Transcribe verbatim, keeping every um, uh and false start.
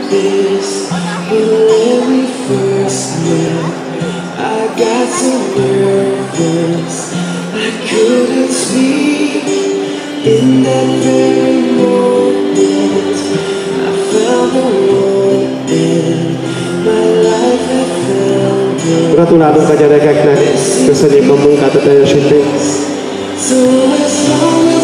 this, but when we first met, I got so nervous I couldn't speak. In that very moment, I found the one and my life had found a... Gratulálunk a gyerekeknek, köszönjük a munkát, a teljesítést. So as long as